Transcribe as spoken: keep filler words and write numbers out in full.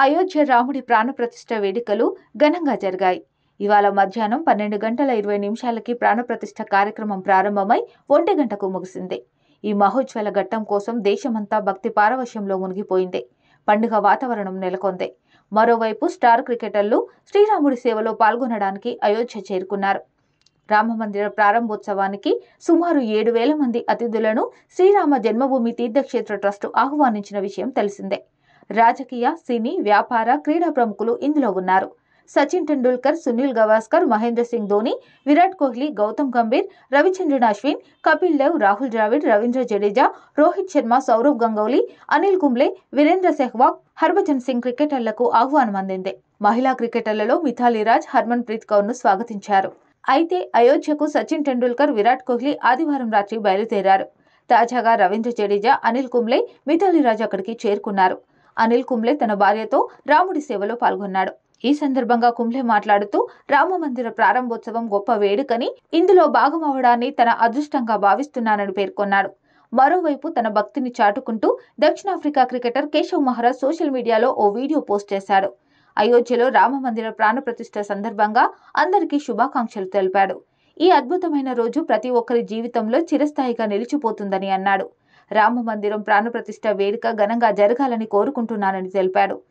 అయోధ్య రాముడి ప్రాణప్రతిష్ఠ వేడుకలు ఘనంగా జరిగాయి. ఇవాళ మధ్యాహ్నం పన్నెండు గంటల ఇరవై నిమిషాలకి ప్రాణప్రతిష్ఠ కార్యక్రమం ప్రారంభమై ఒంటి గంటకు ముగిసింది. ఈ మహోజ్వల ఘట్టం కోసం దేశమంతా భక్తి పారవశ్యంలో మునిగిపోయింది. పండుగ వాతావరణం నెలకొంది. మరోవైపు స్టార్ క్రికెటర్లు శ్రీరాముడి సేవలో పాల్గొనడానికి అయోధ్య చేరుకున్నారు. రామమందిర ప్రారంభోత్సవానికి సుమారు ఏడు వేల మంది అతిథులను శ్రీరామ జన్మభూమి తీర్థక్షేత్ర ట్రస్టు ఆహ్వానించిన విషయం తెలిసిందే. రాజకీయ, సినీ, వ్యాపార, క్రీడా ప్రముఖులు ఇందులో ఉన్నారు. సచిన్ టెండూల్కర్, సునీల్ గవాస్కర్, మహేంద్ర సింగ్ ధోని, విరాట్ కోహ్లీ, గౌతమ్ గంభీర్, రవిచంద్రన్ అశ్విన్, కపిల్ దేవ్, రాహుల్ ద్రావిడ్, రవీంద్ర జడేజా, రోహిత్ శర్మ, సౌరవ్ గంగూలీ, అనిల్ కుంబ్లే, వీరేంద్ర సెహ్వాగ్, హర్భజన్ సింగ్ క్రికెటర్లకు ఆహ్వానం అందింది. మహిళా క్రికెటర్లలో మిథాలీ రాజ్, హర్మన్ ప్రీత్ కౌర్ ను స్వాగతించారు. అయితే అయోధ్యకు సచిన్ టెండూల్కర్, విరాట్ కోహ్లీ ఆదివారం రాత్రి బయలుదేరారు. తాజాగా రవీంద్ర జడేజా, అనిల్ కుంబ్లే, మిథాలీ రాజ్ అక్కడికి చేరుకున్నారు. అనిల్ కుంబ్లే తన భార్యతో రాముడి సేవలో పాల్గొన్నాడు. ఈ సందర్భంగా కుంబ్లే మాట్లాడుతూ రామమందిర ప్రారంభోత్సవం గొప్ప వేడుకని, ఇందులో భాగమవడాన్ని తన అదృష్టంగా భావిస్తున్నానని పేర్కొన్నాడు. మరోవైపు తన భక్తిని చాటుకుంటూ దక్షిణాఫ్రికా క్రికెటర్ కేశవ్ మహారాజ్ సోషల్ మీడియాలో ఓ వీడియో పోస్ట్ చేశాడు. అయోధ్యలో రామమందిర ప్రాణప్రతిష్ఠ సందర్భంగా అందరికీ శుభాకాంక్షలు తెలిపాడు. ఈ అద్భుతమైన రోజు ప్రతి ఒక్కరి జీవితంలో చిరస్థాయిగా నిలిచిపోతుందని అన్నాడు. రామమందిరం ప్రాణప్రతిష్ఠ వేడుక ఘనంగా జరగాలని కోరుకుంటున్నానని తెలిపాడు.